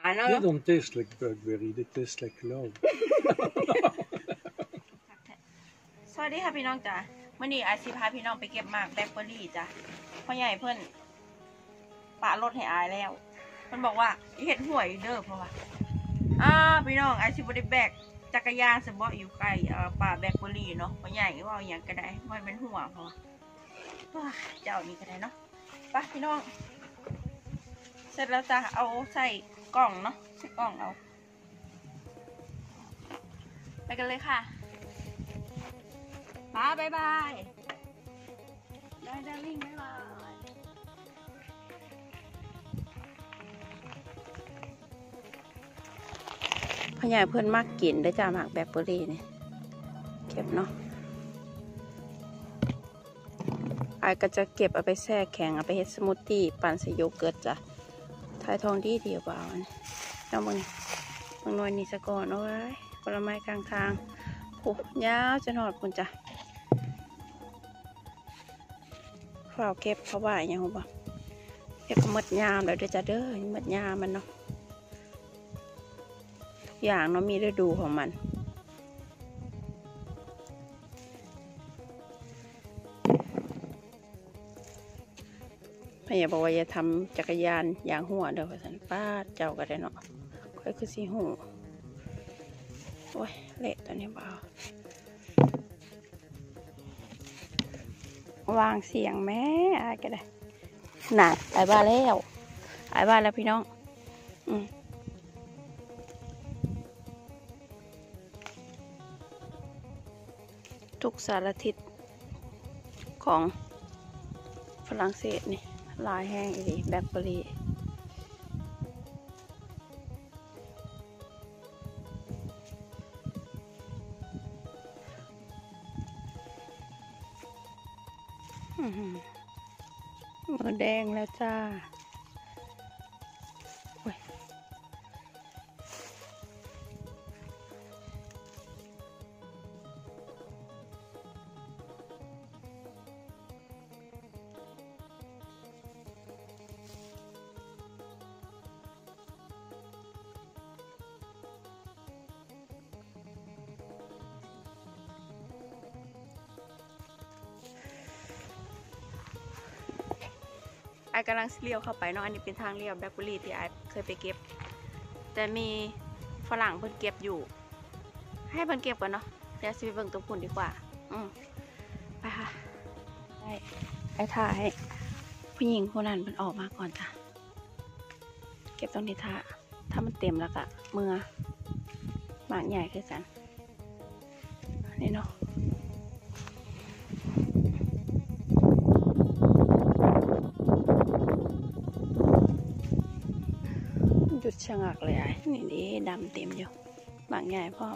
They don't taste like blackberry, they taste like love. สวัสดีค่ะพี่น้องจ้ะเมื่อนี้อาชีพพาพี่น้องไปเก็บหมากแบล็คเบอร์รี่จ้ะพ่อใหญ่เพื่อนปะรถให้อายแล้วเพื่อนบอกว่าเห็ดห่วยเด้อเพราะว่าพี่น้องอาชีพบริแบกจักรยานสมบัติอยู่ใกล้ป่าแบล็คเบอร์รี่เนาะพ่อใหญ่ว่าอย่างก็ได้มันเป็นห่วงเพราะว่าเจ้านี่ก็ได้เนาะไปพี่น้องเสร็จแล้วจ้ะเอาใส่กล่องเนาะใส่กล่องเอาไปกันเลยค่ะบายบายได้ดาริ่งบ๊ายบายพ่อใหญ่เพื่อนมากกินได้จ้าหมากแบล็คเบอร์รี่นี่เก็บเนาะไอ้ก็จะเก็บเอาไปแช่แข็งเอาไปเฮ็ดสมูทตี้ปั่นใส่โยเกิร์ตจ้ะทายทองดีเดียวเปล่าแล้วมึงหน่วยนี่สะก่อนเอาไว้ผลไม้กลางทางโอ้ยาวจะหอดคุณจ้ะฝ่าเก็บเขาว่าอย่างไรบ้างเก็บมัดยามแล้วเดี๋ยวจะเด้อมัดยามมันเนาะอย่างเนาะมีฤดูของมันพยาบอกว่าจะทำจักรยานยางหัวเด้อสันป้าเจ้าก็ได้เนาะค่อยคือสีหูโอ้ยเละตัวนี้เบาวางเสียงแม่อายก็ได้หนักอายบ้าแล้วอายบ้าแล้วพี่น้องทุกสารทิศของฝรั่งเศสนี่ลายแห้งอีแบล็คเบอร์รี่มือแดงแล้วจ้าไอ้กำลังเลี้ยวเข้าไปเนาะอันนี้เป็นทางเลี้ยวแบล็คเบอร์รี่ที่ไอ้เคยไปเก็บแต่มีฝรั่งเพิ่นเก็บอยู่ให้เพิ่นเก็บก่อนเนาะเดี๋ยวซื้อเบิ่งตัวผุ่นดีกว่าไปค่ะไอ้ถ่ายผู้หญิงคนนั้นมันออกมาก่อนจ้ะเก็บตรงนี้ถ้ามันเต็มแล้วก็มือหมากใหญ่คือสันนี่เนาะจุดชะงักเลยนี่ดิดำเต็มอยู่บางใหญ่พ่อ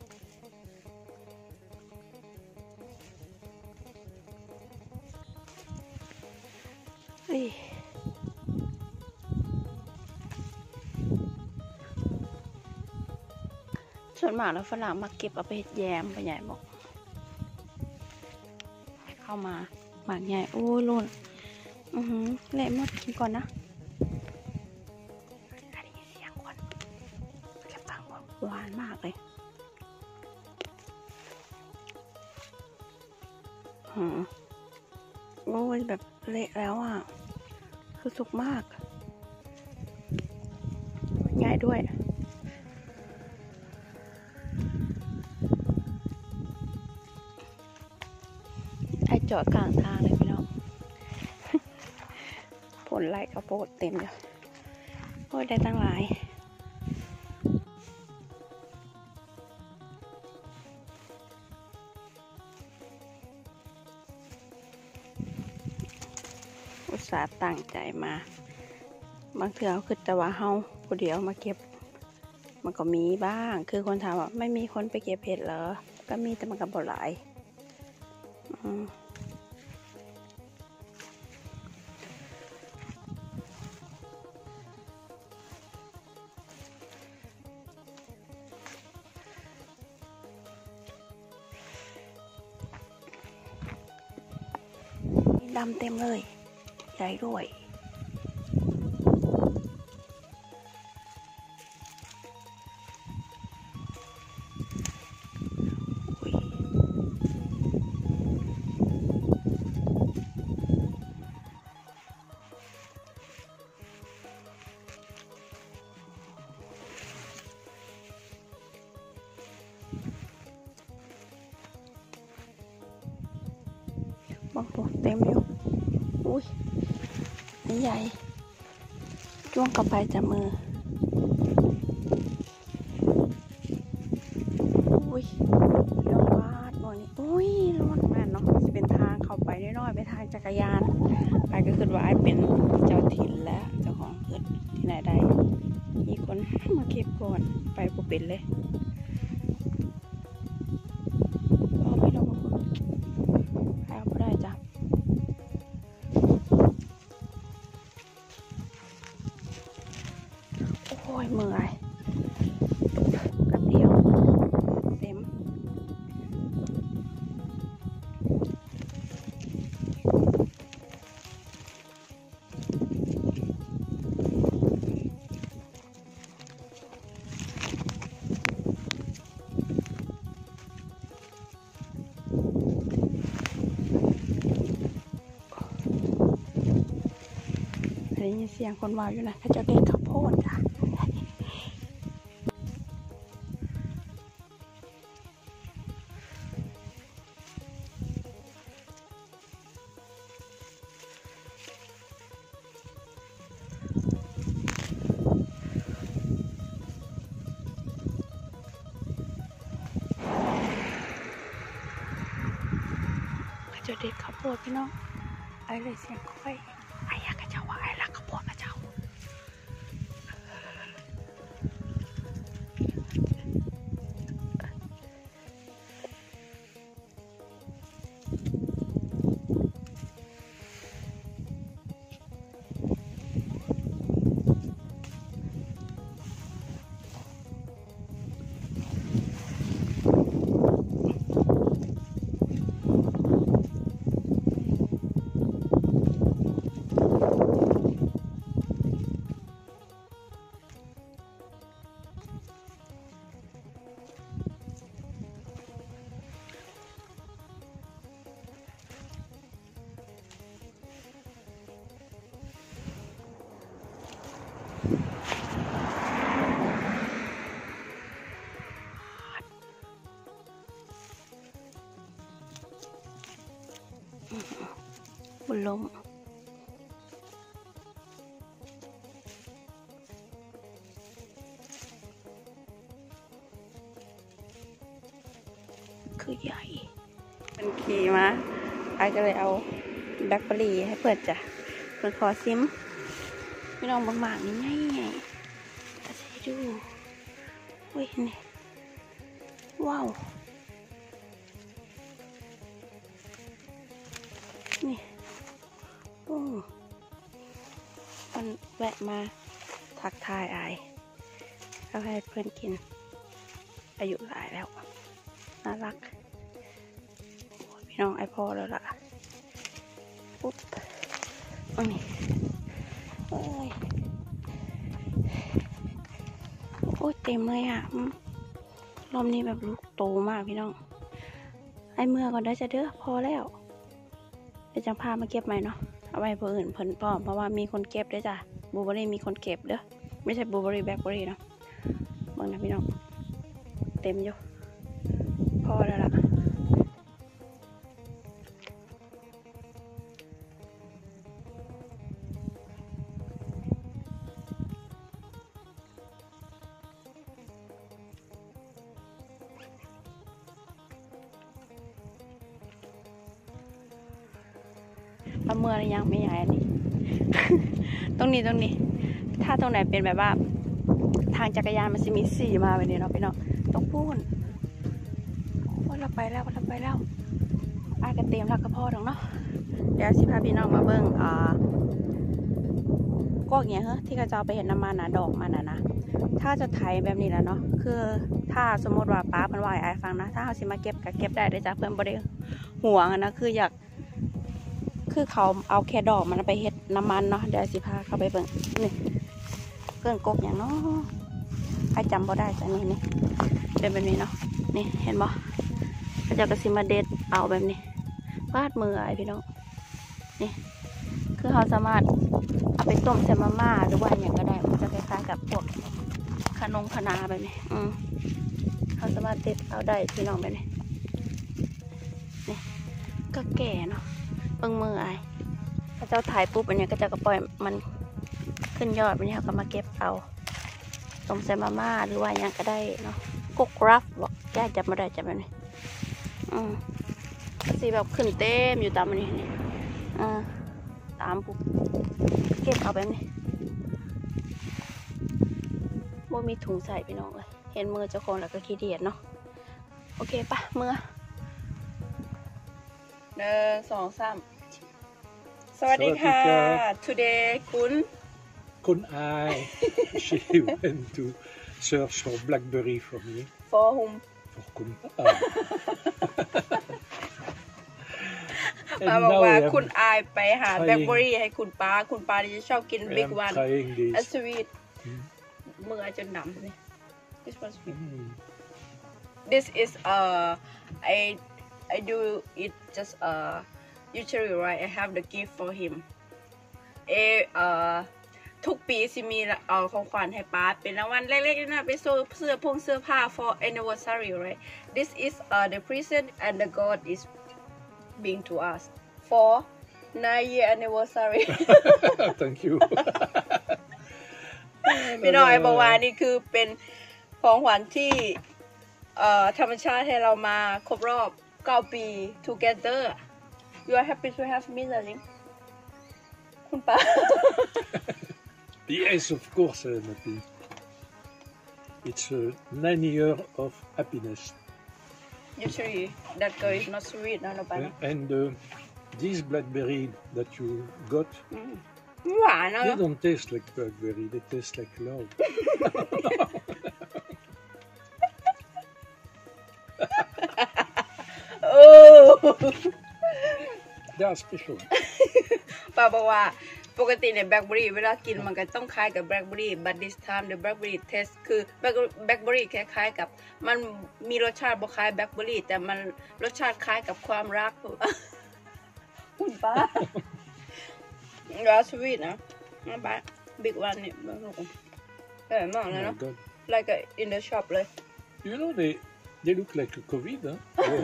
ส่วนมากแล้วฝรั่งมาเก็บเอาไปแยมไปใหญ่บอกเข้ามาบางใหญ่โอ้ยลุ่นเละหมดกินก่อนนะหวานมากเลยโอ้ยแบบเละแล้วอ่ะคือสุกมากง่ายด้วยไอจอดกลางทางเลยพี่น้องผลไร่ข้าวโพดเต็มเลยโอ้ยได้ตั้งหลายอุตส่าห์ตั้งใจมาบางเถื่อคือแต่ว่าเฮาผู้เดียวมาเก็บมันก็มีบ้างคือคนถามว่าไม่มีคนไปเก็บเห็ดเหรอก็มีแต่มันก็บ่หลายดำเต็มเลยใหญ่ด้วยโอ้โหเต็มอยู่อุ้ยนี่ใหญ่จ้วงกลับไปจับมืออุ้ยเลี้ยววาดหน่อยนี่อุ้ยร้อนแม่นเนาะจะเป็นทางเข้าไปน้อยๆไปทางจักรยานไปก็คือว่าเป็นเจ้าถิ่นและเจ้าของเกิดที่ไหนได้มีคนมาเก็บก่อนไปกูเป็นเลยไม่ต้องเอาไปได้จ้ะโอ้ยเมื่อยกับเดียวเต็มได้ยินเสียงคนว่าอยู่นะเขาจะเด็ดข้าวโพดจ้ะเขาจะเด็ดข้าวโพดพี่น้องไอ้เลยเสียงค่อยไอ้ยากระเจ้าว่าไอ้รักข้าวโพดกระเจ้าบุญลมคือใหญ่มันขี่มาไอ้ก็เลยเอาแบล็คเบอร์รี่ให้เปิดจ้ะเปิดขอซิมไม่ลองบางๆนี่ไงจะให้ดูเว้ยนี่ว้าวนี่โอ้มันแวะมาทักทายไอ้เอาให้เพื่อนกินอายุหลายแล้วน่ารักพี่น้องไอพ่อแล้วล่ะปุ๊บอันนี้โอ้ยเต็มเลยอ่ะรอบนี้แบบลูกโตมากพี่น้องไอเมื่อก่อนได้จะเด้อพอแล้วเดี๋ยวจะพามาเก็บใหม่เนาะเอาไว้เพื่ออื่นเพิ่นพร้อมเพราะว่ามีคนเก็บด้วยจ้ะบลูเบอร์รี่มีคนเก็บเด้อไม่ใช่บลูเบอร์รี่แบล็คเบอร์รี่เนาะบางนะพี่น้องเต็มอยู่พอแล้วล่ะเอาเมื่อไรยังไม่ใหญ่อันนี้ ตรงนี้ถ้าตรงไหนเป็นแบบว่าทางจักรยานมันจะมีสีมาแบบนี้เนาะพี่น้องต้องพูดว่าเราไปแล้วอากระเตรียมแล้วก็พอตรงเนาะเดี๋ยวสิพาพี่น้องมาเบิ้งกอกเนี่ยที่กระเจ้าไปเห็นน้ำมันนะดอกมันนะถ้าจะไถแบบนี้แล้วเนาะคือถ้าสมมติว่าป้าเพิ่นว่าไอ้ฟังนะถ้าเขาสิมาเก็บก็เก็บได้เลยจ้ะเพื่อนบ่ได้ห่วงนะคืออยากคือเขาเอาแค่ดอกมันไปเฮ็ดน้ำมันเนาะเดี๋ยวสิพาเข้าไปเบิ่งนี่เกินกกอย่างเนาะใครจำบ่ได้จ้ะนี่เป็นแบบนี้เนาะนี่เห็นบ่เขาจะกระสิมาเด็ดเอาแบบนี้วาดมือไอ้พี่น้องนี่คือเขาสามารถเอาไปต้มใส่มาม่าหรือว่าอย่างก็ได้มันจะคล้ายๆกับพวกขนมขนาแบบนี้เขาสามารถเด็ดเอาได้พี่น้องแบบนี้นี่ก็แก่เนาะเบิ่งมือไอ้พระเจ้าถ่ายปุ๊บอันนี้ก็จะก็ปล่อยมันขึ้นยอดวันนี้เขาก็มาเก็บเอาต้มใส่มาม่าหรือว่าอย่างก็ได้เนาะกุกรับบอกแก้จับมาได้จับแบบนี้สีแบบขึ้นเต็มอยู่ตามอันนี้นี่ตามปุ๊บเก็บเอาแบบนี้ว่ามีถุงใส่พี่น้องเลยเห็นมือเจ้าของแล้วก็ขี้เดียดเนาะโอเคปะมือ1 2 3สวัสดีค่ะ today คุณอาย she went to search for blackberry for me for whom for คุณอายป้าบอกว่าคุณอายไปหาแบล็คเบอร์รี่ให้คุณป้าที่จะชอบกิน big one a sweet มือจนดำนี่ this one sweet this is I do it just usually right I have the gift for him ทุกปีสิมีของขวัญให้ป้าเป็นรางวัลเล็กๆนะไปซื้อเสื้อผ้า for anniversary right this is the present and the God is being to us for 9-year anniversary thank you พี่น้อยบอกว่านี่คือเป็นของขวัญที่ธรรมชาติให้เรามาครบรอบ9 ปี together you are happy to have me darling คุณป้า Yes, of course, I'm happy. It's 9 years of happiness. Usually, that girl is not sweet, no, And this blackberry that you got, they don't taste like blackberry, they taste like love. Oh! They are special. ป้าบอกว่าปกติในแบล็คเบอร์รี่เวลากินมันก็ต้องคล้ายกับแบล็คเบอร์รี่ but this time the blackberry taste คือแบล็คเบอร์รี่คล้ายๆกับมันมีรสชาติบ่คล้ายแบล็คเบอร์รี่แต่มันรสชาติคล้ายกับความรักคุณป้าแล้วสวีทนะป้า big one นี่มากเลยเนาะ like in the shop เลย You know they look like a COVID, huh?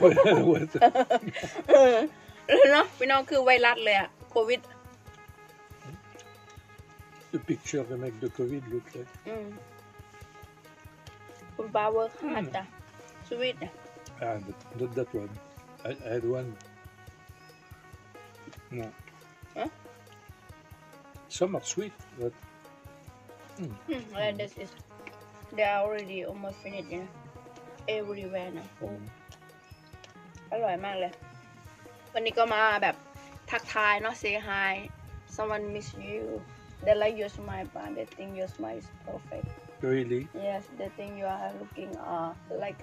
เนาะพี่น้องคือไวรัสเลยอะโควิด The picture they make the COVID look like. คุณป้าเวิร์คฮาร์ดจ้ะสวีทนะ Not that one. I had one. No. Huh? Some are sweet, but. And this is they are already almost finished, you know. Everywhere นะอร่อยมากเลยวันนี้ก็มาแบบทักทายเนาะ say hi someone miss you they like your smile but they think your smile is perfect Really? yes they think you are looking like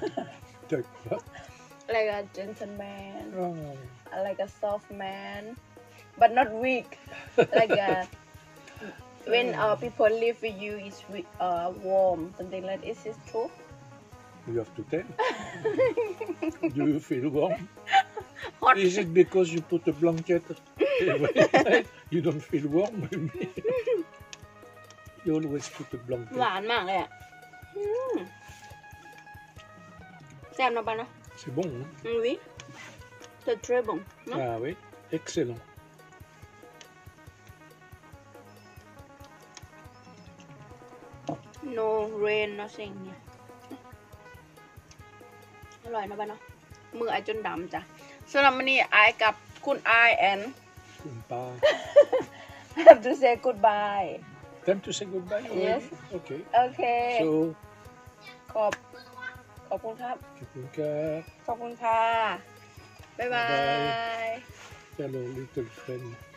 a gentleman like a soft man but not weak like when people live with you is warm something like this is true You have to tell. Do you feel warm? Hot. Is it because you put a blanket every night? You don't feel warm? You always put a blanket. หวานมากเลยอ่ะแซ่บนะป้าเนาะ C'est bon, hein? Oui c'est très bon non? Ah oui, excellent. No rain nothing เนี่ยอร่อยนะป้าเนาะมือไอจนดำจ้ะสำหรับวันนี้ไอกับคุณไอแอน Kumpa. have to say goodbye Time to say goodbye already? Yes. Okay. Okay So, ขอบคุณครับ Kipunka, ขอบคุณค่ะบ๊ายบาย hello little friend.